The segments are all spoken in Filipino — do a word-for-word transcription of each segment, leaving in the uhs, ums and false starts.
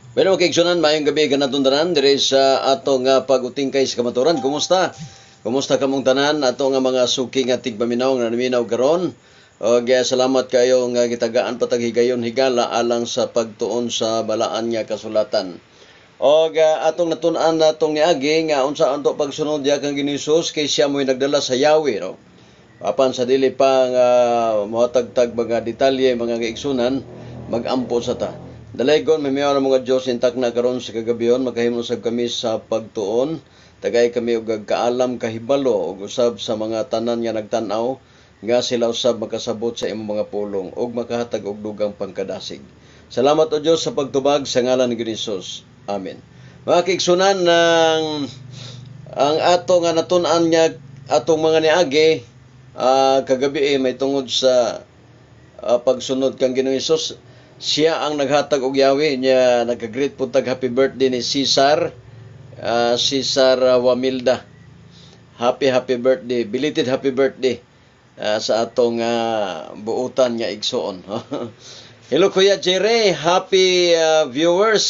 Pero kaigsunan, mayong gabi kanatong tanan diri sa ato nga pag-utingkay sa kamaturan. Kumusta? Kumusta kamong tanan ato nga mga suki nga tigpaminaw nga naminaw karon? Og uh, salamat kayo nga gitagaan patag higayon higala alang sa pagtuon sa balaan nga kasulatan. Og uh, atong natun-an natong niagi nga unsa anto pagsunod ya kang Ginisus kay siya mo'y nagdala sa Yahweh, no? Apan sa dili pa nga mohatagtag mga detalye mga kaigsunan, magampo sa ta. Dalaygon may mayor mga Dios intak na karon sa kagabion makahimo sab kami sa pagtuon, tagay kami og kaalam kahibalo ug usab sa mga tanan nga nagtan-aw nga sila usab makasabot sa imong mga pulong ug makahatag og dugang pangkadasig. Salamat o Dios sa pagtubag sa ngalan ni Hesus. Amen. Mga kaigsunan, ng ang ato nga natun-an nga atong mga niagi uh, kagabi eh, may tungod sa uh, pagsunod kang Ginoong Hesus. Siya ang naghatag og Yahweh niya nagka-greet puntag happy birthday ni Cesar uh, Cesar uh, Wamilda. Happy happy birthday, belated happy birthday uh, sa atong uh, buutan nga igsoon. Hello Kuya Jerry, happy uh, viewers.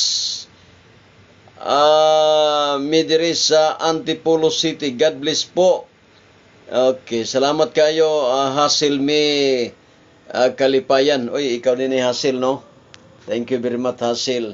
Uh, midiri sa Antipolo City. God bless po. Okay, salamat kayo uh, Hasil me Uh, Kalipayan. Oy, ikaw din ni Hasil, no? Thank you very much, Hasil.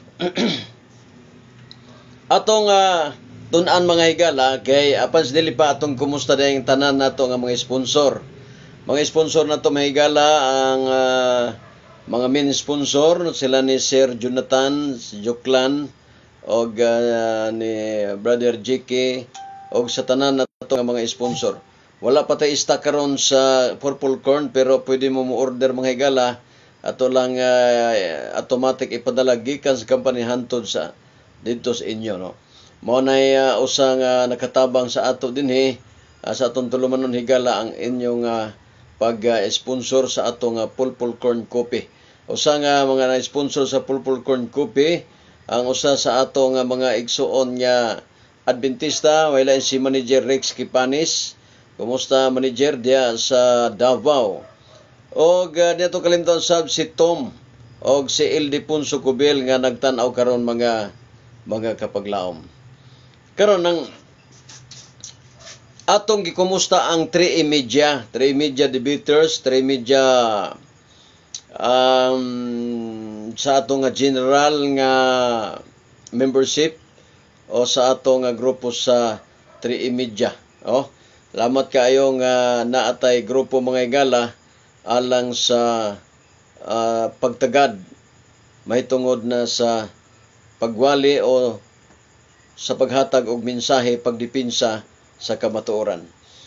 Atong uh, tunan mga higala, kay apan sa dili pa atong kumusta dayang tanan nato nga mga sponsor. Mga sponsor nato mga higala, ang uh, mga main sponsor, sila ni Sir Jonathan, si Joklan, og uh, ni Brother J K, og sa tanan nato nga mga sponsor. Wala pa tayo stock karon sa purple corn pero pwede mo mo-order mga higala ato lang uh, automatic ipadala gikan sa company hantod sa dito sa inyo, no. Mao nay uh, usa nga nakatabang sa ato dinhi uh, sa atong tulumanon higala ang inyong uh, pag-sponsor uh, sa atong uh, purple corn coffee. Usa nga mga na-sponsor sa purple corn coffee ang usa sa ato nga mga igsuon nga Adventista, wala si Manager Rex Kipanis. Kumusta manager dia sa Davao? Og uh, dito kalimton sab si Tom og si Ildi Punso Cubel nga nagtan-aw karon mga mga kapaglaom. Karon nang atong gikumusta ang three Media, three Media debaters, three Media um, sa atong nga general nga membership o sa atong nga grupo sa three Media. Oh, salamat kaayo nga naatay grupo mga higala alang sa uh, pagtagad mahitungod na sa pagwali o sa paghatag og mensahe pagdipinsa sa kamatuoran.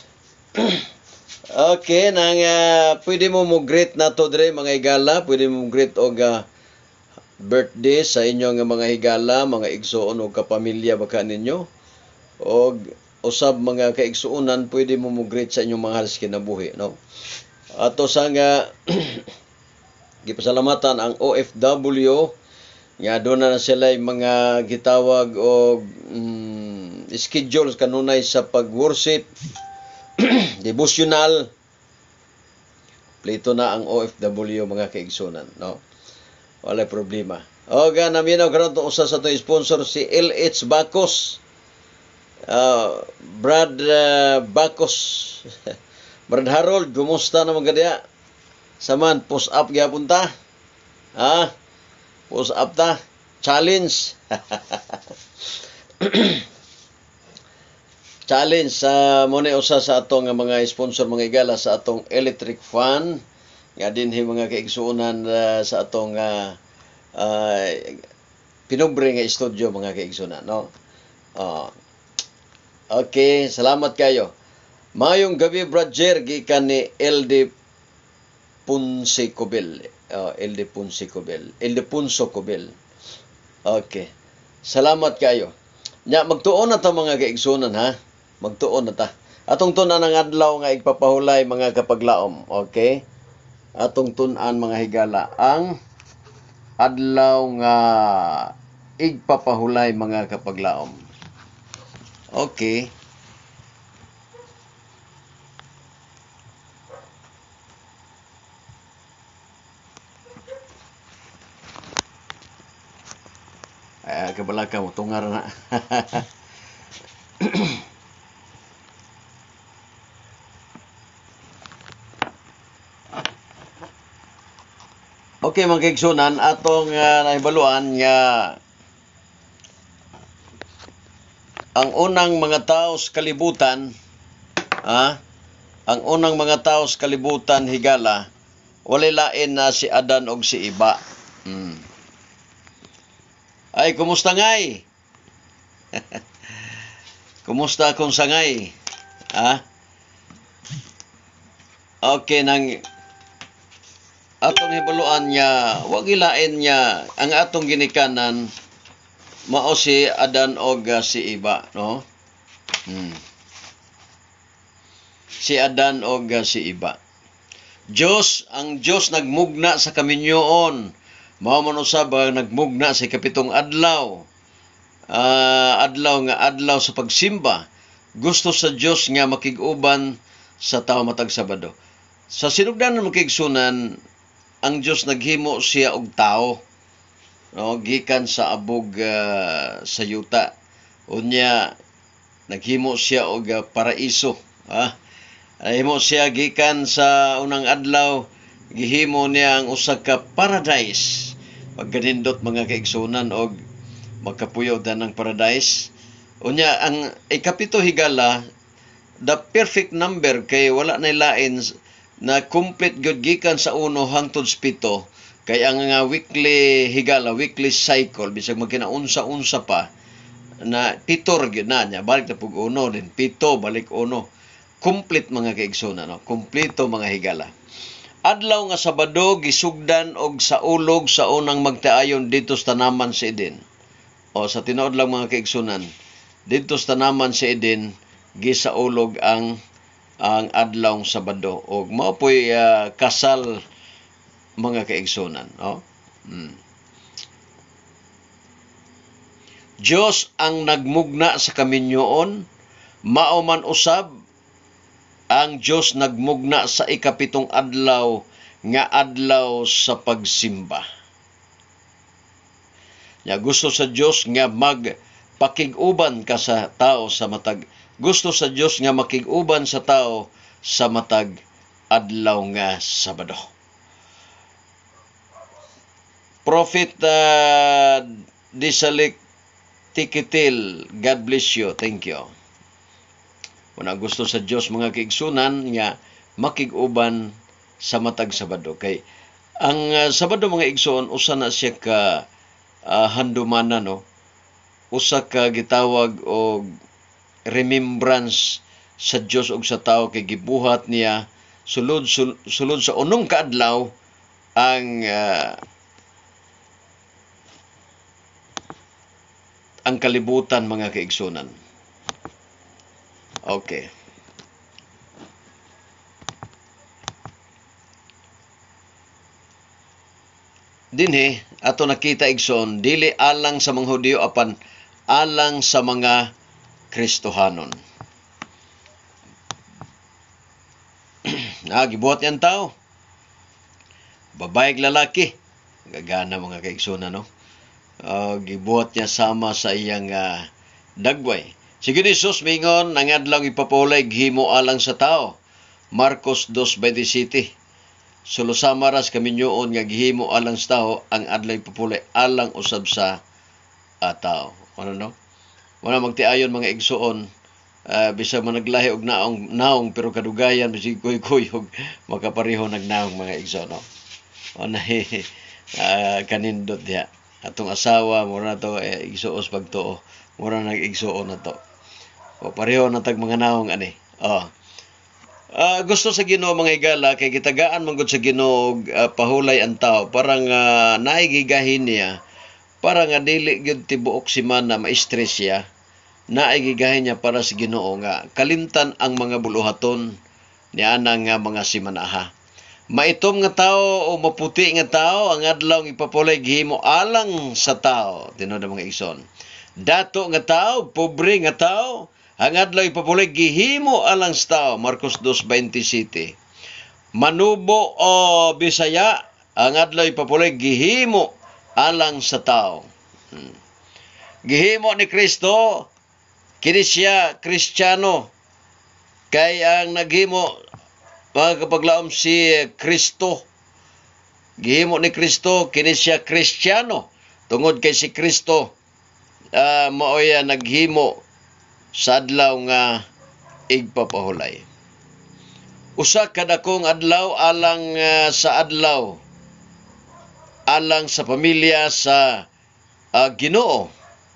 Okay, nang uh, pwede mo mo greet nato dire mga higala, pwede mo greet og uh, birthday sa inyo nga mga higala, mga igsoon o kapamilya baka ninyo. Og usab mga kaigsuonan pwede mo mo greet sa inyong mga halos kinabuhi, no. Ato sa nga gipasalamatan ang O F W nga doon na sila mga gitawag og mm, schedule kanunay sa pag-worship devotional. Plito na ang O F W mga kaigsuonan, no. Wala problema. O ga naminaw karon to usa sa to sponsor si L H Bacos. Uh, Brad uh, Bacos. Brad Harold, kumusta naman kadya? Saman, post up gyapon ta. Ha? Post up ta. Challenge. Challenge sa uh, muna usa sa atong mga sponsor mga higala sa atong electric fan. Nga dinhi mga kaigsuonan uh, sa atong uh, uh, pinubre nga studio mga kaigsuonan, no? Uh, Okay, salamat kayo. Mayong gabi, Roger, gikan ni L D Punse Cubel. Uh, L D Punse Cubel. L D Punso Cubel. Okay. Salamat kayo. Nya, magtuon na ta mga kaigsunan, ha? Magtuon na ta. Atong tunan ang adlaw nga igpapahulay mga kapaglaom. Okay? Atong tunan mga higala. Ang adlaw nga igpapahulay mga kapaglaom. Okay. Uh, kabalaka mo, tungar na. Okay, mga kaigsunan, atong uh, nahibaluan nga ang unang mga tao sa kalibutan, ah, ang unang mga tao sa kalibutan higala, walay lain na si Adan og si Iba. Hmm. Ay, kumusta ngay? Kumusta akong sangay? Ha? Okay, nang atong hibaluan niya, wag ilain niya ang atong ginikanan mao si Adan og uh, si Iba, no? Hmm. Si Adan og uh, si Iba. Diyos, ang Diyos nagmugna sa kaminyoon. Mao man usab nagmugna sa kapitong adlaw. Uh, adlaw nga adlaw sa pagsimba. Gusto sa Diyos nga makig-uban sa tawo matag Sabado. Sa sinugdanan makigsunan, ang Diyos naghimo siya og tao, no, gikan sa abog uh, sa yuta. Unya naghimo siya og uh, paraiso, ha? Nahimo siya gikan sa unang adlaw, gihimo niya ang usa ka paradise. Pagganindot mga kaigsunan og magkapuyo dan ng paradise. Unya ang ikapito higala, the perfect number kay wala na lain na complete gyud gikan sa uno hangtod sa pito, kay ang nga weekly higala, weekly cycle bisag magkinaunsa-unsa pa na pitor gyud na nya, balik na pug uno din pito balik uno, complete mga kaigsunan, no? Kompleto mga higala. Adlaw nga Sabado gisugdan og sa ulog sa unang magtaayon dito sa tanaman sa Eden. O sa tinuod lang mga kaigsunan, dito sa tanaman sa Eden gisaulog ang ang adlaw Sabado og mao poy uh, kasal mga kaigsunan, no? Hmm. Diyos ang nagmugna sa kaminyoon, mao man usab ang Diyos nagmugna sa ikapitong adlaw nga adlaw sa pagsimba. Ya gusto sa Diyos nga magpakig-uban ka sa tao sa matag Gusto sa Diyos nga makig-uban sa tao sa matag adlaw nga Sabado. Prophet uh, Disalik Tikitil, God bless you. Thank you. Wala gusto sa Diyos mga kaigsunan nga makig-uban sa matag Sabado. Kay ang uh, Sabado mga igsoon, usa na siya ka uh, handumana, no? Usa ka gitawag og remembrance sa Dios ug sa tao kay gibuhat niya sulod sul, sulod sa unong kaadlaw ang uh, ang kalibutan mga kaigsunan. Okay. Dinhi ato nakita igsoon, dili alang sa mga Hudiyo apan alang sa mga Kristohanon. Ah, gibuhat yan tao. Babaeng lalaki. Gagana mga kaigsunan, no? Uh, gibuhat niya sama sa iyang uh, dagway. Sige ni Jesus, mingon, ang adlaw ipapulay, gihimo alang sa tao. Marcos two twenty-seven. Sulusama ras kaminyoon nga gihimo alang sa tao, ang adlaw ipapulay alang usab sa uh, tao. Ano, no? Wala magtiayon mga igsuon, uh, bisag managlahi og naong naong pero kadugayan bisig kuy-kuy og makapareho nagnaong mga igsuon, no. Ona uh, kanindot diha. Atong asawa mura na to eh, igsuos pagtuo. Mura nag igsuon na to. O pareho na tag mga naong ani. Oh. Uh, gusto sa Ginoo mga higala kay gitagaan man gud sa Ginoo uh, pahulay ang tao parang uh, naigigahin niya para nga dili gyud tibuok si man na ma-stress siya. Naigigahin niya para sa Ginoo nga kalimtan ang mga buluhaton niya nang nga mga simanaha. Maitom nga tao o maputi nga tao ang adlaw ipapulay gihimo alang sa tao. Tinuod mga igsoon. Dato nga tao, pobre nga tao, ang adlaw ipapulay gihimo alang sa tao. Marcos two twenty-seven. Manubo o Bisaya, ang adlaw ipapulay gihimo alang sa tao. Hmm. gihimo ni Kristo, kini siya Kristiyano. Kay ang naghimo, mga kapaglaom, si Kristo. Gihimo ni Kristo, kini siya Kristiyano. Tungod kay si Kristo, uh, maoy naghimo sa adlaw nga igpapahulay. Usa kadakong adlaw alang uh, sa adlaw, alang sa pamilya sa uh, Ginoo.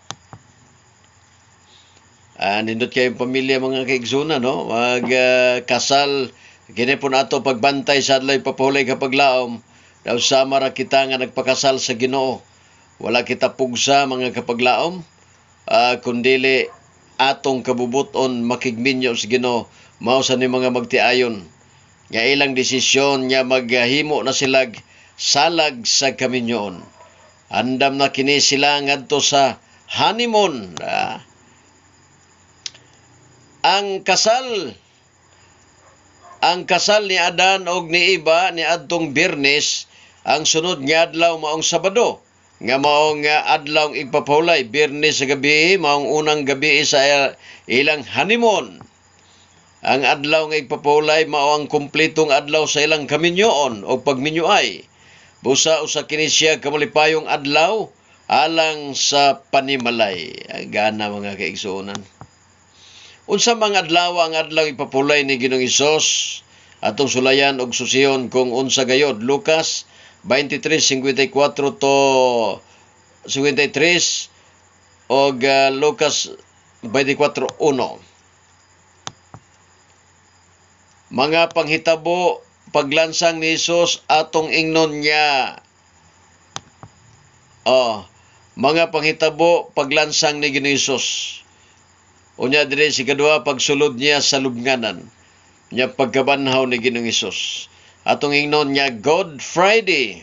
Uh, nindot kayong pamilya mga kaigsoon, no? Mag uh, kasal, kini po nato pagbantay sa adlaw igpapahulay kapag laom. Daw sama ra kita nga nagpakasal sa Ginoo. Wala kita pugsa mga kapaglaom, uh, kundili atong kabubuton makigminyo sa Ginoo, mao sa ni mga magtiayon nga ilang desisyon nga maghimo na sila salag sa kaminyoon. Andam na kini sila ngadto sa honeymoon. Uh, ang kasal ang kasal ni Adan og ni Eva ni adtong Biyernes, ang sunod nga adlaw maong Sabado, nga maong uh, adlaw igpapahulay. Biyernes sa gabi, maong unang gabi sa ilang honeymoon. Ang adlaw nga igpapahulay mao ang kumpletong adlaw sa ilang kaminyoon o pagminyoay. Busa usa kini siya kamalipayong adlaw alang sa panimalay. Gana mga kaigsuonan. Unsa mga adlaw ang adlaw igpapahulay ni Ginoong Hesus? Atong sulayan og susiyon kung unsa gayod. Lucas twenty-three fifty-four to fifty-three og uh, Lucas twenty-four one. Mga panghitabo paglansang ni Hesus atong ingnon niya. Oh, mga panghitabo paglansang ni Ginoong Hesus. Unya dire si kadua pagsulod niya sa lubnganan. Nya pagkabanhaw ni Ginoong Hesus. Atong ingnon niya Good Friday,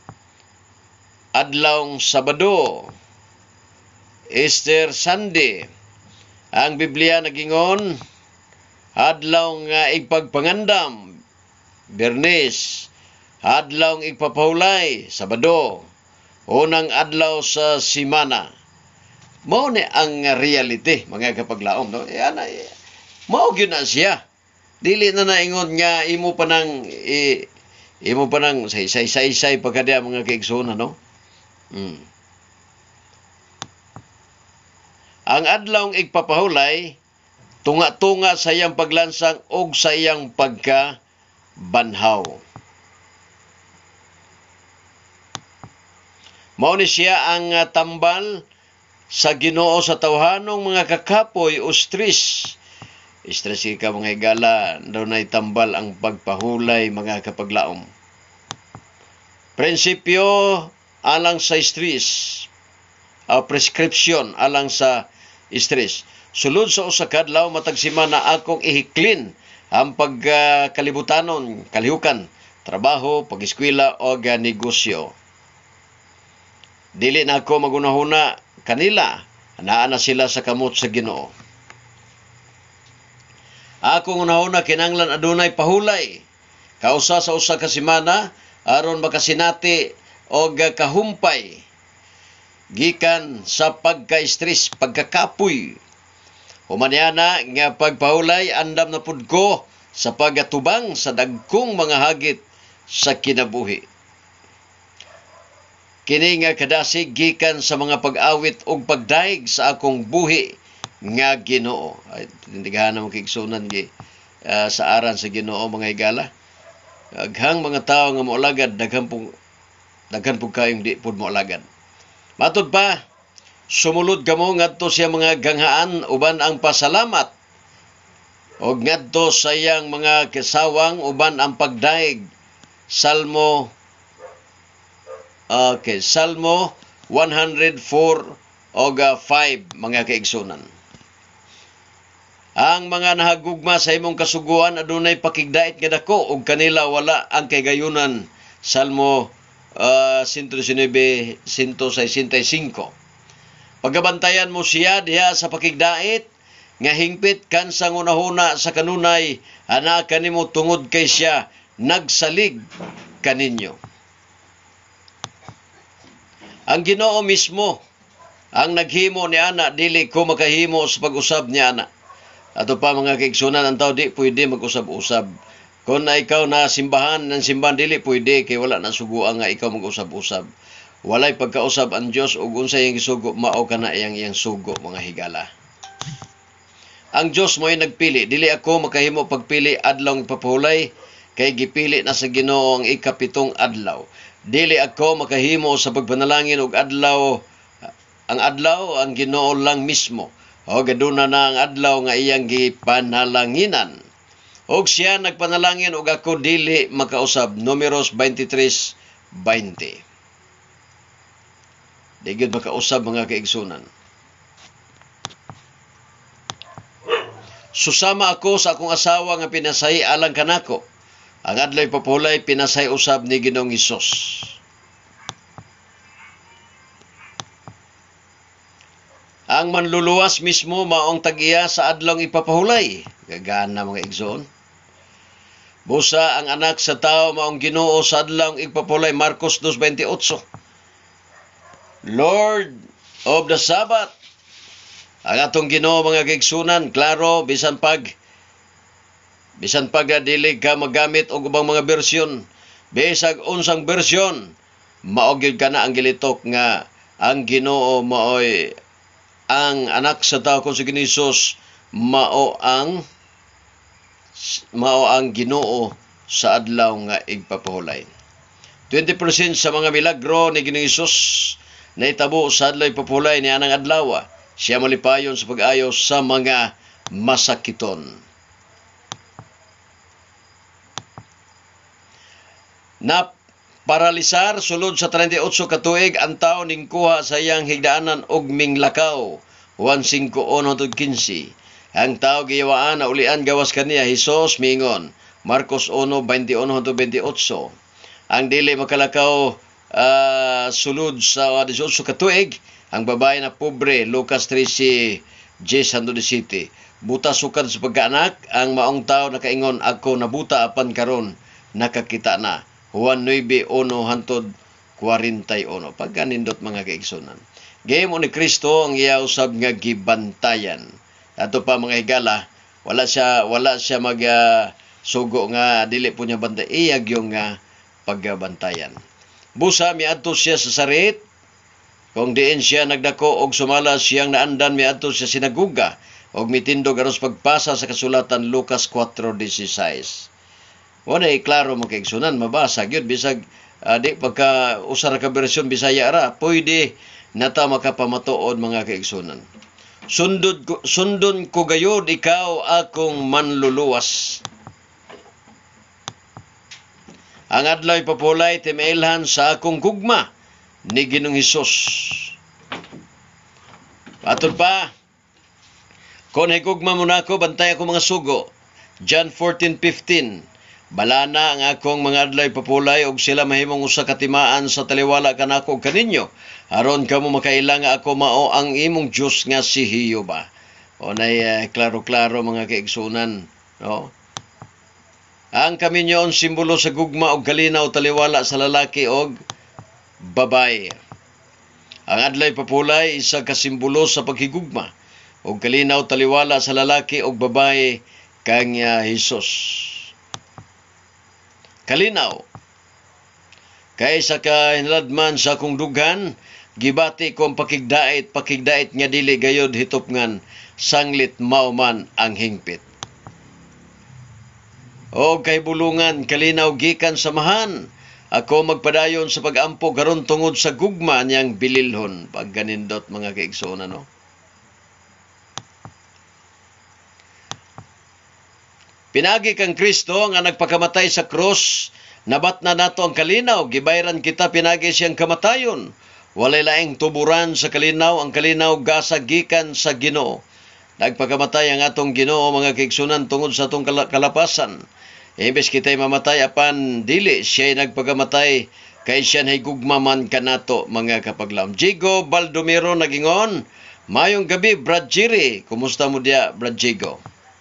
adlawng Sabado, Easter Sunday. Ang Biblia nagingon adlaw nga igpagpangandam, Biyernes, adlaw igpapahulay, Sabado, unang adlaw sa simana. Mao ni ang reality mga kapaglaom, no? Yan ay mao gyud na siya. Dili na naingon nga imo pa nang i, imo pa nang say-say-say pagkada mga kaigsoon, no? Hmm. Ang adlaw igpapahulay tunga-tunga sa iyang paglansang og sa iyang pagkabanhaw. Mao ni siya ang uh, tambal sa Ginoo sa tawhanong mga kakapoy o stress. Stress ka mga igala, daw na itambal ang pagpahulay mga kapaglaom. Prinsipyo alang sa stress, o prescription alang sa stress. Sulod sa usa ka adlaw matag semana akong ihiklin ang pagkalibutanon, uh, kalihukan, trabaho, pag-eskwela o uh, negosyo. Dili na ako magunahuna kanila, anaa na sila sa kamot sa Ginoo. Akong unahuna kinanglan adunay pahulay kausa sa usa ka semana aron makasinati og kahumpay gikan sa pagka-stress, pagkakapoy. Humanyana nga pagpahulay andam na pud ko sa pagatubang sa dagkong mga hagit sa kinabuhi. Kini nga kadasig gikan sa mga pag-awit og pagdaig sa akong buhi nga Ginoo. Ay tindigahan mo kigsunan gi uh, sa aran sa Ginoo mga igala. Aghang mga tawo nga moalagad daghan pug daghan pug kayong di pud moalagad. Matud pa sumulod kamo ngadto siya mga ganghaan uban ang pasalamat og ngadto sa iyang mga kasawang uban ang pagdaig. Salmo Okay, Salmo one oh four og five mga kaigsunan. Ang mga nahagugma sa imong kasuguan adunay pakigdait nga dako ug kanila wala ang kagayunan. Salmo uh, one nineteen, one sixty-five. Pagabantayan mo siya diha sa pakigdait nga hingpit kan sa ngunahuna sa kanunay ana kanimo tungod kay siya nagsalig kaninyo. Ang Ginoo mismo Ang naghimo ni ana dili ko makahimo sa pag-usab ni ana. Ato pa mga kaigsunan, ang tao di pwede mag-usab-usab. Kung na ikaw na simbahan ng simbahan dili pwede kay wala na suguan nga ikaw mag-usab-usab. Walay pagkausab ang Dios ug unsay iyang gisugo mao kana iyang iyang sugo mga higala. Ang Dios mo'y nagpili, dili ako makahimo pagpili adlaw ipapahulay kay gipili na sa Ginoo ang ikapitong adlaw. Dili ako makahimo sa pagpanalangin og adlaw, ang adlaw ang Ginoo lang mismo. O gaduna na ang adlaw nga iyang gipanalanginan. Og siya nagpanalangin og ako dili makausab. Numeros twenty-three twenty. Di gyud makausab mga kaigsunan. Susama ako sa akong asawa nga pinasay alang kanako. Ang adlaw papulay pinasay usab ni Ginoong Hesus. Ang manluluwas mismo maong tag-iya sa adlaw ipapahulay. Gagana mga igsoon. Busa ang anak sa tao maong Ginoo sa adlaw ipapahulay. Marcos two twenty-eight. Lord of the Sabbath. Ang atong Ginoo mga kaigsunan, klaro bisan pag bisan pag dili ka magamit og ubang mga bersyon, bisag unsang bersyon, mao gyud kana ang gilitok nga ang Ginoo maoy ang anak sa tao kung si Hesus mao ang mao ang Ginoo sa adlaw nga igpapahulay. twenty percent sa mga milagro ni Ginoong Hesus na itabo sa adlaw ipapahulay ni anang adlaw. Siya malipayon sa pag-ayo sa mga masakiton. Na paralisar sulod sa thirty-eight ka tuig ang tao ning kuha sa iyang higdaanan og minglakaw. one fifteen. Ang tao giyawaan na ulian gawas kaniya Hesus mingon. Marcos one twenty-one to twenty-eight. Ang dili makalakaw uh, sulod sa eighteen ka tuig ang babae na pobre, Lucas thirteen, ten to seventeen. Buta sukad sa pagkaanak, ang maong tao nakaingon, ako nabuta apan karon nakakita na. Juan nine one hangtod forty-one. Pagkanindot mga kaigsunan. Gayem ni Kristo ang iya usab nga gibantayan. Ato pa mga higala, wala siya wala siya mag uh, sugo nga dili po niya bantay. Iyag yung uh, pagbantayan. Busa miadto siya sa sarit. Kung diin siya nagdako og sumala siyang naandan miadto sa sinaguga og mitindog aron pagpasa sa kasulatan Lucas four sixteen. Wala ay klaro mo kaigsunan mabasa gyud bisag uh, di pagka usara ka bersyon Bisaya ra pwede nata makapamatuod mga kaigsunan. Sundod ko, sundon ko gayud ikaw akong manluluwas. Ang adlaw ipapulay timailhan sa akong gugma ni Ginoong Hesus. Atol pa, kung higugma mo na ako, bantay ako mga sugo. John fourteen fifteen. Bala na ang akong mga adlaw papulay og sila mahimong usa katimaan sa taliwala kanako ug kaninyo. Aron kamo makaila nga ako mao ang imong Dios nga si Jehova. O nay uh, klaro-klaro mga kaigsunan, no? Ang kaminyo ang simbolo sa gugma og kalinaw taliwala sa lalaki og babae. Ang adlay papulay isa ka simbolo sa paghigugma og kalinaw taliwala sa lalaki og babae kang uh, Hesus. Kalinaw kay sa kahinladman sa akong dughan gibati ko ang pakigdait pakigdait nga dili gayud hitopngan sanglit mao man ang hingpit. O kay bulungan kalinaw gikan samahan ako magpadayon sa pag-ampo karon tungod sa gugma niyang bililhon. Pagganindot mga kaigsoon ano. Pinagi kang Kristo nga nagpakamatay sa krus, nabat na nato ang kalinaw, gibayran kita pinagi siyang kamatayon. Walay laing tuburan sa kalinaw, ang kalinaw gasagikan sa Ginoo. Nagpakamatay ang atong Ginoo mga kaigsunan tungod sa atong kalapasan. Imbes kita'y mamatay apan dili siya'y nagpagamatay kay siya nahigugmaman kanato mga kapaglaom. Jigo Baldomero nagingon, mayong gabi Brad Jiri. Kumusta mo dia Brad Jigo?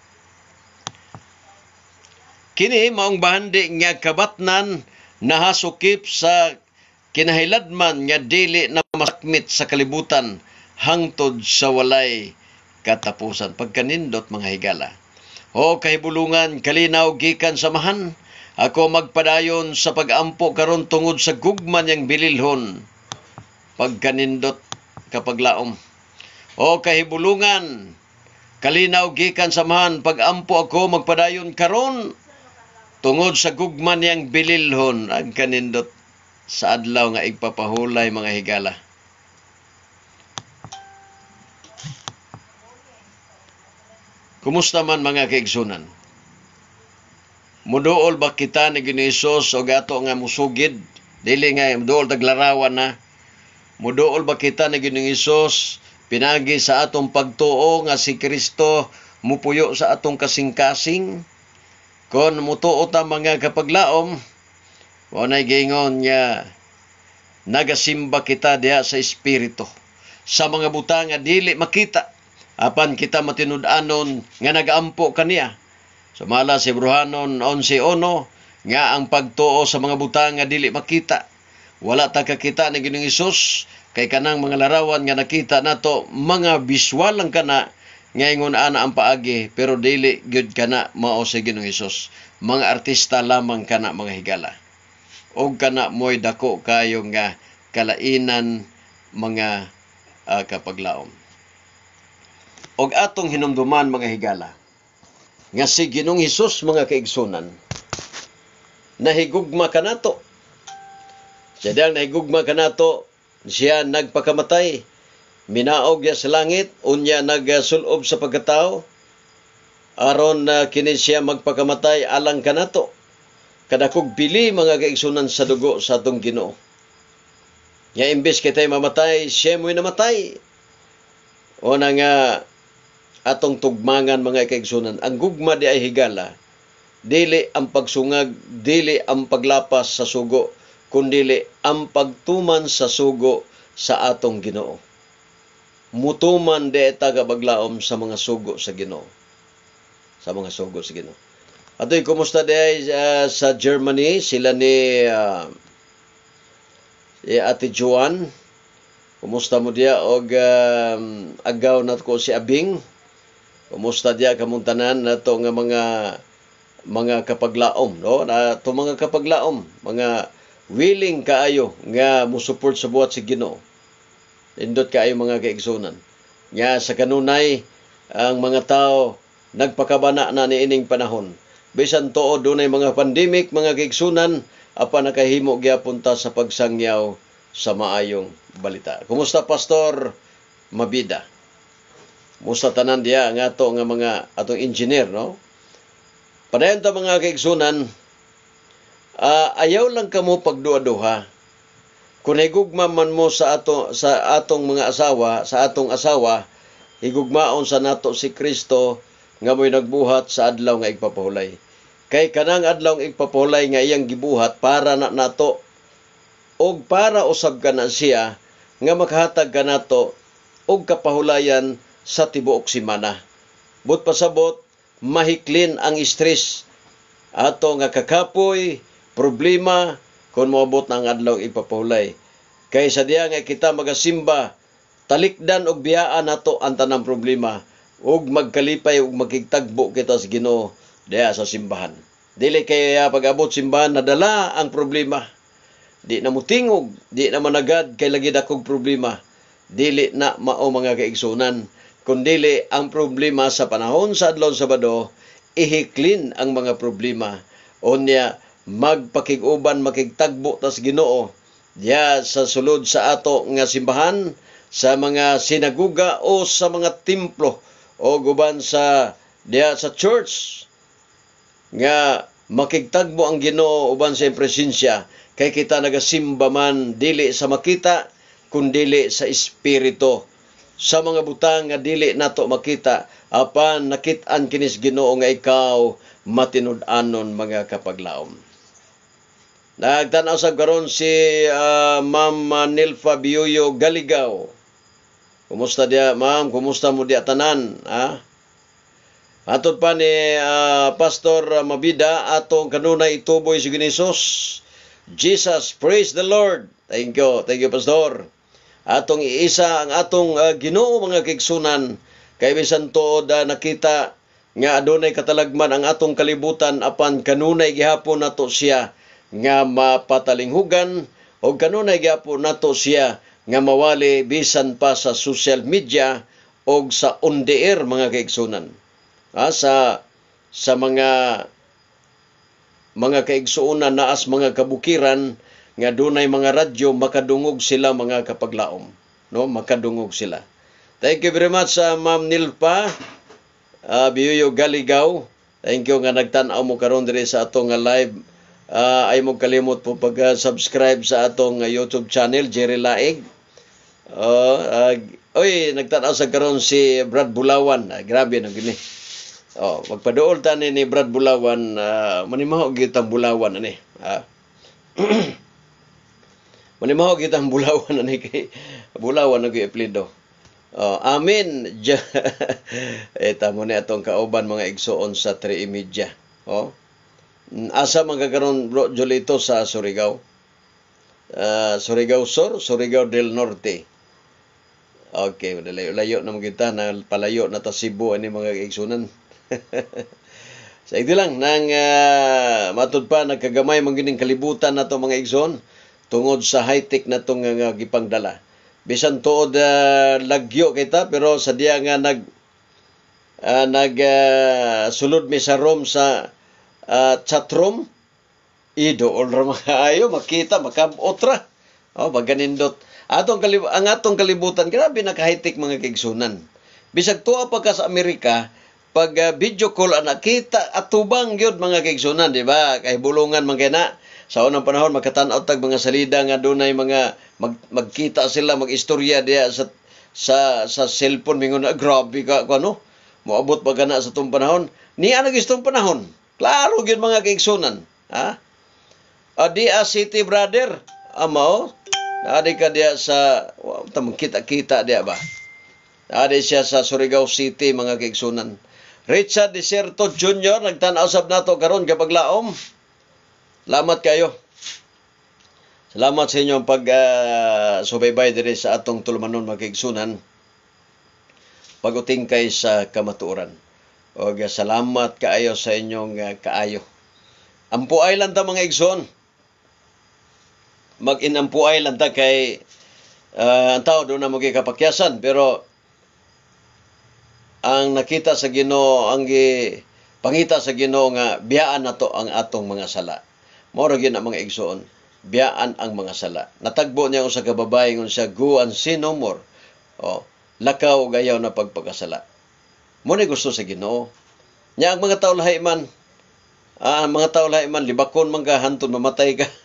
Kini maong bahandi nga kabatnan nahasukip sa kinahilladman nga dili na masakmit sa kalibutan hangtod sa walay katapusan. Pagkanindot mga higala. O kahibulungan, kalinaw gikan samahan, ako magpadayon sa pag-ampo karon tungod sa gugman yang bililhon. Pagkanindot kapaglaom. O kahibulungan, kalinaw gikan samahan, pag-ampo ako magpadayon karon tungod sa gugman yang bililhon. Ang kanindot sa adlaw nga igpapahulay mga higala. Kumusta man mga kaigsunan? Muduol ba kita ni Ginisos o gato nga musugid? Dili nga muduol taglarawan na. Muduol ba kita ni Ginisos pinagi sa atong pagtuo nga si Kristo mupuyo sa atong kasing-kasing? Kon mutuo ta mga kapaglaom, wanay gingon nga nagasimba kita diha sa espiritu. Sa mga butang nga dili makita, apan kita matinud-anon nga nagaampo kaniya. Sumala si Hebrehanon eleven one nga ang pagtuo sa mga butang nga dili makita. Wala ta kakita ni Ginoong Hesus kay kanang mga larawan nga nakita nato mga visual lang kana nga ingon ana ang paagi pero dili gyud kana mao si Ginoong Hesus. Mga artista lamang kana mga higala. Og kana moy dako kayo nga kalainan mga uh, kapaglaom. Og atong hinumduman mga higala nga si Ginoong Hesus mga kaigsunan nahigugma kanato. Siya dang nahigugma kanato, siya nagpakamatay, minaog niya sa langit, unya nagsulob sa pagkatao aron na uh, kini siya magpakamatay alang kanato. Kadakog bili mga kaigsunan sa dugo sa atong Ginoo. Nga imbes kitay mamatay, siya mo'y namatay. O na nga atong tugmangan mga kaigsunan, ang gugma di ay higala, dili ang pagsungag, dili ang paglapas sa sugo, kundili ang pagtuman sa sugo sa atong Ginoo. Mutuman di tagabaglaom sa mga sugo sa Ginoo. Sa mga sugo sa Ginoo. Ato'y kumusta di ay uh, sa Germany, sila ni uh, si Ate Joan. Kumusta mo diya og uh, agaw nat ko si Abing. Kumusta diya kamuntanan nato nga mga mga kapaglaom, no? Na to mga kapaglaom, mga willing kaayo nga mo support sa buhat si Ginoo. Indot kaayo mga kaigsunan. Nya sa kanunay ang mga tao nagpakabana na niining panahon. Bisan tuo dunay mga pandemic, mga kaigsunan, apan nakahimo gyapon ta sa pagsangyaw sa maayong balita. Kumusta Pastor Mabida? Musta tanan diya nga ato nga mga atong engineer, no? Padayon ta mga kaigsunan, uh, ayaw lang kamo pagduha-duha. Kung higugma man mo sa ato sa atong mga asawa, sa atong asawa, higugmaon sa nato si Kristo nga mo'y nagbuhat sa adlaw nga igpapahulay. Kay kanang adlaw nga igpapahulay nga iyang gibuhat para na nato og para usab kana siya nga maghatag kanato og kapahulayan sa tibuok semana. But pasabot, mahiklin ang stress ato nga kakapoy, problema kung moabot na ang adlaw ipapahulay. Kay sa diya nga kita magasimba, talikdan og biyaan nato ang tanang problema ug magkalipay ug magkigtagbo kita sa Ginoo diya sa simbahan. Dili kaya pag-abot simbahan nadala ang problema. Di na mutingog, di na managad kay lagi dakog problema. Dili na mao mga kaigsunan. Kundili ang problema sa panahon sa adlaw Sabado, ihiklin ang mga problema. Unya magpakig-uban, makigtagbo tas Ginoo diya sa sulod sa ato nga simbahan, sa mga sinaguga o sa mga templo o guban sa diya sa church nga makigtagbo ang Ginoo uban sa presensya. Kay kita nagasimba man dili sa makita kundili sa espiritu. Sa mga butang nga dili nato makita, apan nakit-an kinis Ginoo nga ikaw matinud-anon mga kapaglaom. Nagtanaw sa karon si uh, Ma'am Nilfa Biuyo Galigaw. Kumusta dia, ma'am? Kumusta mo dia tanan? Ha? Atod pa ni uh, Pastor Mabida atong kanunay ituboy si Ginisos. Jesus, praise the Lord. Thank you, thank you Pastor. Atong iisa ang atong uh, Ginoo mga kaigsunan, kay bisan tuod uh, nakita nga adunay katalagman ang atong kalibutan apan kanunay gihapon nato siya nga mapatalinghugan o kanunay gihapon nato siya nga mawali bisan pa sa social media o sa on-the-air mga kaigsunan. Ah, sa sa mga mga kaigsuonan naas mga kabukiran nga dunay mga radyo, makadungog sila mga kapaglaom, no, makadungog sila. Thank you very much sa uh, Ma'am Nilpa uh, Biyuyo Galigaw. Thank you nga nagtan-aw mo karon diri sa atong uh, live. Uh, ay mo kalimot po pag-subscribe sa atong uh, YouTube channel Jerry Laig. Uh, uh, oy, nagtan-aw sa karon si Brad Bulawan. Uh, grabe na gini. Oh, magpaduol ta ni, ni Brad Bulawan, uh, manimaho gitang Bulawan ani. Ah. Manimaho gitang Bulawan ani kay Bulawan na gyud apelyido. Oh, amen. Eta mo ni atong kauban mga igsuon sa three Media. Oh. Asa magkakaroon Bro Jolito sa Surigao? Uh, Surigao Sur, Surigao del Norte. Okay, layo-layo na kita na palayo na ta Cebu ani mga igsunan. Sa ito lang nang uh, matud pa nagkagamay man gining kalibutan nato mga igsoon tungod sa high-tech natong uh, gipangdala. Bisan tuod uh, lagyo kita pero sa diya nga nag uh, nag uh, sulod mi sa room sa uh, chat room ido or maayo makita makabotra. Oh, maganindot. Atong kalib ang atong kalibutan grabe na ka-high-tech mga kaigsunan. Bisag tuwa pa ka sa Amerika, pag uh, video call ana kita atubang gyud mga kaigsunan, di ba? Kay bulungan man kay na sa unang panahon makatan-aw tag mga salida nga dunay mga mag, magkita sila mag-istorya diya sa sa sa cellphone mingon na grabe ka kuno. Moabot ba kana sa tong panahon? Niya nagistong panahon. Klaro gyud mga kaigsunan, ha? Adi a City brother, amao. Adi ka diya sa wow, tamang kita-kita diya ba? Adi siya sa Surigao City mga kaigsunan. Richard Deserto Junior nagtan-aw sab nato karon kapag laom. Salamat kayo. Salamat sa inyong pag uh, subaybay diri sa atong tulumanon mga kaigsunan. Paguting kay sa kamatuoran. O uh, salamat kaayo sa inyong uh, kaayo. Ampuay lang ta mga igsoon. Mag-inampuay lang ta kay uh, ang tao doon na magkikapakyasan pero ang nakita sa Ginoo ang gi, pangita sa Ginoo nga biyaan nato ang atong mga sala. Mao ra gyud ang mga igsoon, biyaan ang mga sala. Natagbo niya usa ka babae ngon siya go and sin no more. Oh, lakaw gayaw na pagpakasala. Mo ni gusto sa Ginoo. Nya ang mga tawo lahi man, ah, mga tawo lahi man libakon man ka hantod mamatay ka.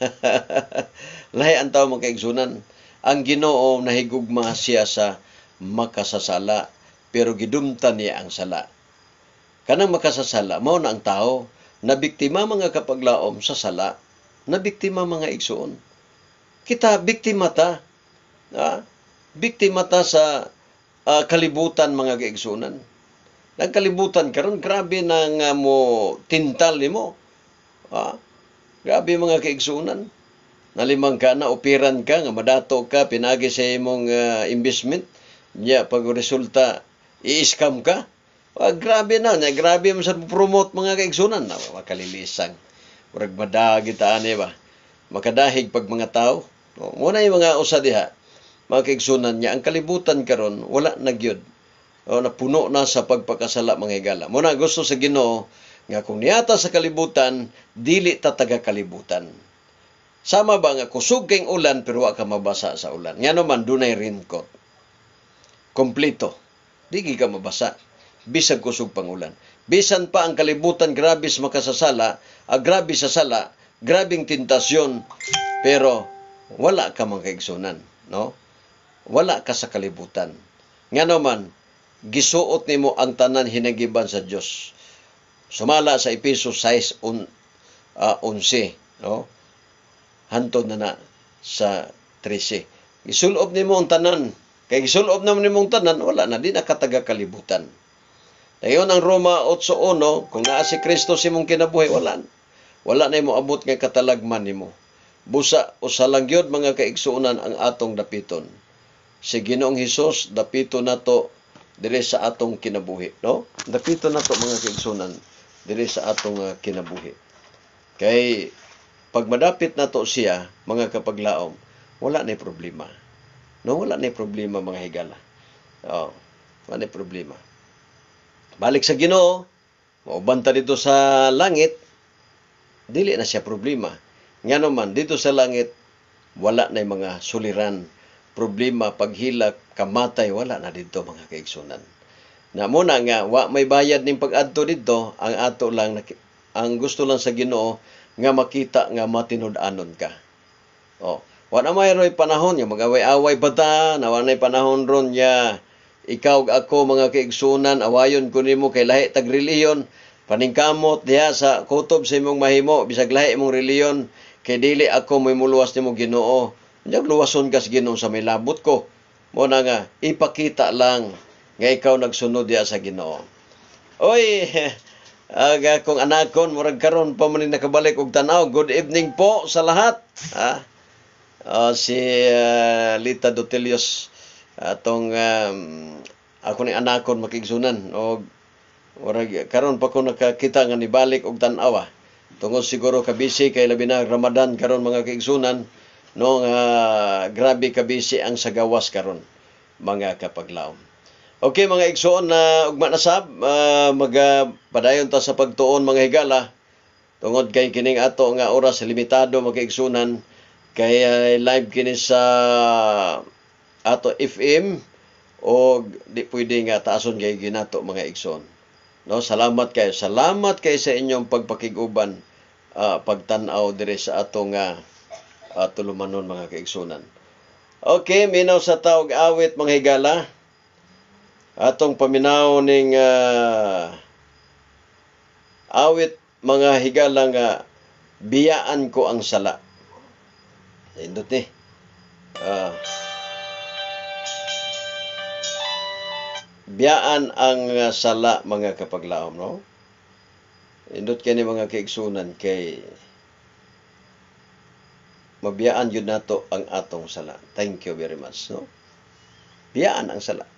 Lahi ang tawo mga kaigsunan. Ang Ginoo nahigugma siya sa makasasala pero gidumtan niya ang sala. Kanang makasasala mao na ang tao na biktima mga kapaglaom sa sala, na biktima mga igsoon. Kita biktima ta. Ha? Biktima ta sa uh, kalibutan mga kaigsunan. Ang kalibutan karon grabe na nga mo tintal nimo. Ha? Grabe mga kaigsunan. Nalimang ka na operan ka nga madato ka pinagi sa imong uh, investment. Nya pag resulta i-scam ka. Ah, grabe na, na grabe mo sa promote mga kaigsunan na makalilisang. Murag madagi ta ani ba. Makadahig pag mga tao. No, muna yung mga usa diha. Mga kaigsunan niya ang kalibutan karon wala na gyud. O napuno na sa pagpakasala mga higala. Muna gusto sa Ginoo nga kung niyata sa kalibutan dili ta taga kalibutan. Sama ba nga kusog kayong ulan pero wa ka mabasa sa ulan. Ngano man dunay raincoat. Kompleto. Digi ka mabasa. Bisag kusog pangulan. Bisan pa ang kalibutan grabe sa makasasala, ah, grabe sa sala, grabing tentasyon, pero wala ka mang kaigsunan, no? Wala ka sa kalibutan. Ngano man gisuot nimo ang tanan hinagiban sa Dios. Sumala sa Efesos six on uh, eleven, no? Hantod na na sa thirteen. Gisulob nimo ang tanan. Kay gisulob naman nimong tanan, wala na di nakataga kalibutan. Dayon ang Roma eight one, kung naa si Kristo si mong kinabuhi, wala. Wala na imo abot nga katalagman nimo. Busa usa lang gyud mga kaigsuonan ang atong dapiton. si Ginoong Hesus dapito nato diri sa atong kinabuhi, no? Dapito nato mga kaigsunan diri sa atong uh, kinabuhi. Kay pag madapit nato siya, mga kapaglaom, wala na problema. No, wala na problema mga higala. Oh, wala na problema. Balik sa Ginoo, maubanta dito sa langit, dili na siya problema. Nga naman, dito sa langit, wala na mga suliran, problema, paghilak, kamatay, wala na dito mga kaigsunan. Na muna nga, wa may bayad ning pag-adto dito, ang ato lang, ang gusto lang sa Ginoo, nga makita nga matinud-anon ka. O, wala mayroy panahon, nga mag-away-away pa ta, na wala panahon ron nga, ikaw ako mga kaigsunan, awayon ko nimo kay lahi tag reliyon, paningkamot diha sa kutob sa imong mahimo, bisag lahi imong reliyon, kay dili ako may muluwas nimo Ginoo. Unyag luwason ka sa Ginoo sa may labot ko. Mo na nga ipakita lang nga ikaw nagsunod diha sa Ginoo. Oy, aga kung anakon murag karon pa man nakabalik og tanaw. Good evening po sa lahat. Ha? Uh, si uh, Lita Dotelios atong um, ako ni anakon makigsunan og murag karon pa ko nakakita nga nibalik og tan-aw. Tungod siguro kabisi kay labi na Ramadan karon mga kaigsunan. No nga uh, grabe kabisi ang sagawas karon mga kapaglaom. Okay mga igsoon na uh, ugma na sab uh, magpadayon ta sa pagtuon mga higala tungod kay kining ato nga oras limitado mga igsunan kay uh, live kini sa ato F M o di pwede nga taason kay ginato mga igsoon. No, salamat kayo. Salamat kay sa inyong pagpakiguban uh, pagtan-aw dire sa atong nga uh, Uh, tulumanon mga kaigsunan. Okay, minaw sa taog awit mga higala. Atong paminaw ning uh, awit mga higala nga biyaan ko ang sala. Indot ni. Uh, biyaan ang uh, sala mga kapaglaom, no? Indot kani mga kaigsunan kay mabiyaan yun nato ang atong sala. Thank you very much. No? Biyaan ang sala.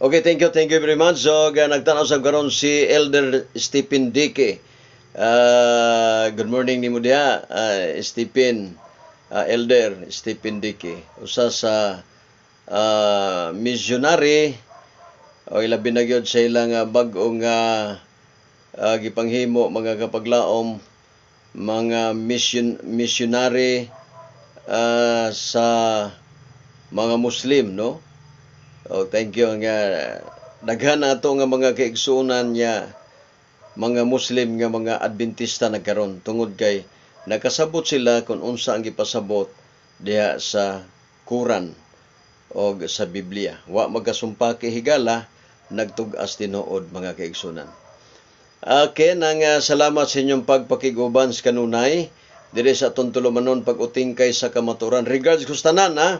Okay, thank you, thank you very much. So, uh, nagtanaw sa karon si Elder Stephen Dique. Uh, good morning ni mo diha, uh, Stephen, uh, Elder Stephen Dique. Usa sa uh, missionary o ilabi na gyud sa ilang uh, bag-ong uh, uh, gipanghimo mga kapaglaom, mga mission missionary uh, sa mga Muslim, no? Oh, thank you nga daghan ato nga mga kaigsuonan niya mga Muslim nga mga Adventista nagkaron tungod kay nakasabot sila kung unsa ang gipasabot diha sa Quran o sa Biblia. Wa magasumpaki higala nagtug-as tinuod mga kaigsuonan. Okay, nang uh, salamat sa inyong pagpakiguban sa kanunay diri sa atong tulumanon pag-utingkay sa kamaturan. Regards ko sa tanan, ha?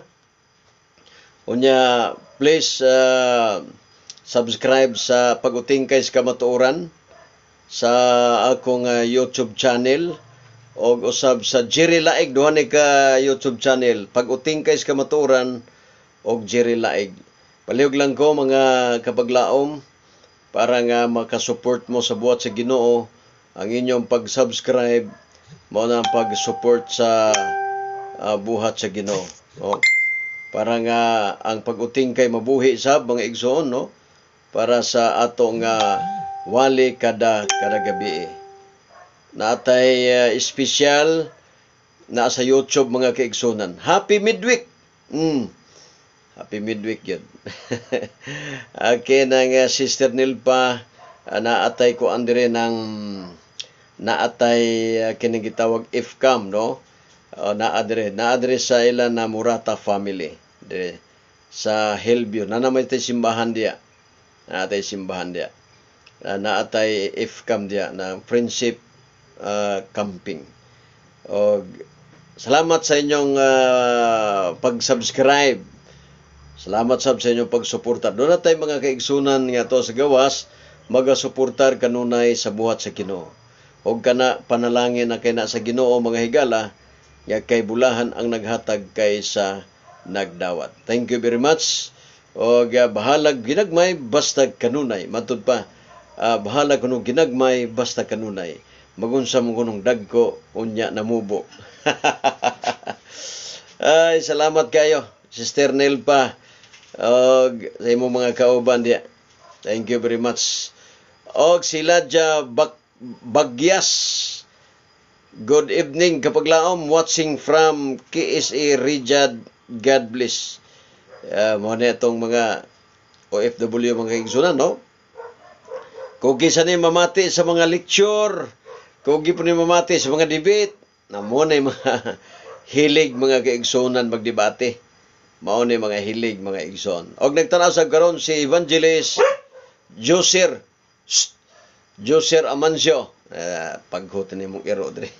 Unya, please uh, subscribe sa pag-utingkay sa kamatuoran sa akong uh, YouTube channel o usab sa Jerry Laig. Duha ni ka YouTube channel, pag-utingkay sa kamatuoran o Jerry Laig. Palihog lang ko mga kapaglaom para nga makasupport mo sa buhat sa Ginoo ang inyong pag-subscribe mo na pag-support sa uh, buhat sa Ginoo. No? Para nga ang pag-utingkay mabuhi sab mga igsoon, no? Para sa ato nga wali kada kada gabi. Naatay uh, espesyal na sa YouTube mga kaigsunan. Happy midweek. Mm. Happy midweek yun. Okay, nang uh, Sister Nilpa, uh, naatay ko andre ng naatay uh, kining gitawag F C A M, no? Uh, naadre naadre sa ila na Murata family de sa Hillview. Na naman tayo simbahan dia. Naatay simbahan dia. Uh, naatay F C A M dia na friendship uh, camping. O salamat sa inyong uh, pag-subscribe. Salamat sab sa inyong pagsuporta. Doon na tayo mga kaigsunan nga to sa gawas magasuportar kanunay sa buhat sa Ginoo. Og kana panalangin na kay na sa Ginoo mga higala nga kay bulahan ang naghatag kay sa nagdawat. Thank you very much. O uh, bahalag ginagmay basta kanunay. Matud pa, uh, bahalag kuno ginagmay basta kanunay. Magunsa mo kunong dagko unya namubo. Ay, salamat kayo, Sister Nelpa. Og sa imong mga kauban diya. Thank you very much. Og sila ja bak Bagyas. Good evening kapaglaom, watching from K S A Riyadh. God bless. Uh, mo na itong mga O F W mga kaigsunan, no? Kung kisa ni mamati sa mga lecture, kung po ni mamati sa mga debate, na mo na mga hilig mga kaigsunan magdebate. Mao ni mga hilig mga igsoon. Og nagtanaw sa karon si Evangelist Joser Joser Amancio. Uh, paghutan ni mong iro dre.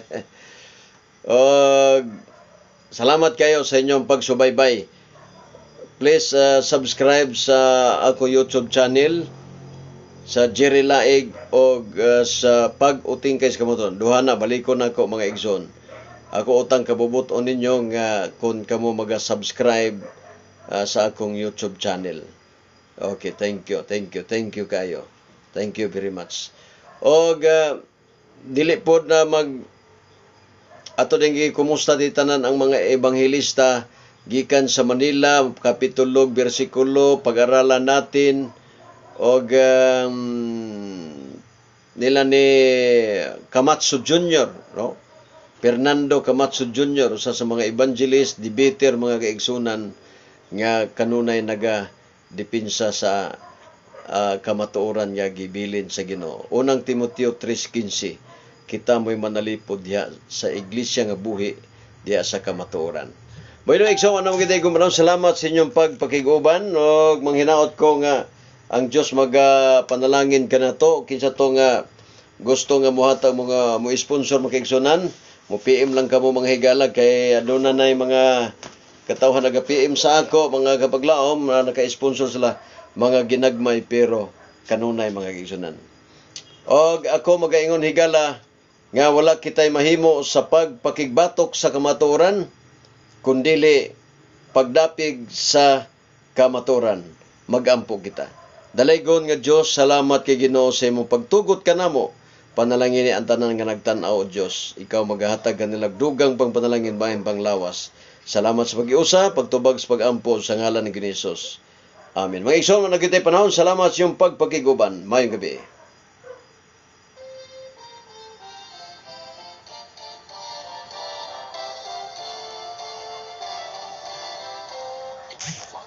Og salamat kayo sa inyong pagsubaybay. Please uh, subscribe sa ako YouTube channel sa Jerry Laig o uh, sa pag-utingkay sa kamatuoran. Duha na balikon nako mga igsoon. Ako utang kabubuton ninyo nga kung kamo maga-subscribe uh, sa akong YouTube channel. Okay, thank you, thank you, thank you kayo. Thank you very much. Og uh, dili pod na mag ato ding kumusta di tanan ang mga ebanghelista gikan sa Manila, kapitulo, bersikulo, pag-aralan natin og um, nila ni Camacho Junior, no? Fernando Camacho Junior, usa sa mga evangelist, debater, mga kaigsunan nga kanunay naga depensa sa uh, kamatuoran nga gibilin sa Ginoo. Unang Timoteo three fifteen, kita mo'y manalipod diha sa iglesia nga buhi diha sa kamatuoran. Bueno, ikso ano mga kitay kumaroon, salamat sa inyong pagpakiguban o manghinaot ko nga ang Diyos magapanalangin ka na to. Kinsa to nga gusto nga muhatag mga mo sponsor mga kaigsunan, mo P M lang kamo mga higala kay ano na nay mga katawhan naga-P M sa ako, mga kapaglaom na naka-sponsor sila mga ginagmay pero kanunay mga kaigsunan. Og ako magaingon higala nga wala kitay mahimo sa pagpakigbatok sa kamatuoran kundili pagdapig sa kamatuoran. magampo kita. Dalaygon nga Dios, salamat kay Ginoo sa imong pagtugot kanamo. Panalangin ni ang tanan nga nagtan-aw o Dios. Ikaw magahatag kanila dugang pang panalangin bahin pang lawas. Salamat sa pag-iusa, pagtubag sa pagampo sa ngalan ni Hesus. Amen. Mga igsoon, nagkitay panahon, salamat sa iyong pagpakiguban. Mayong gabi.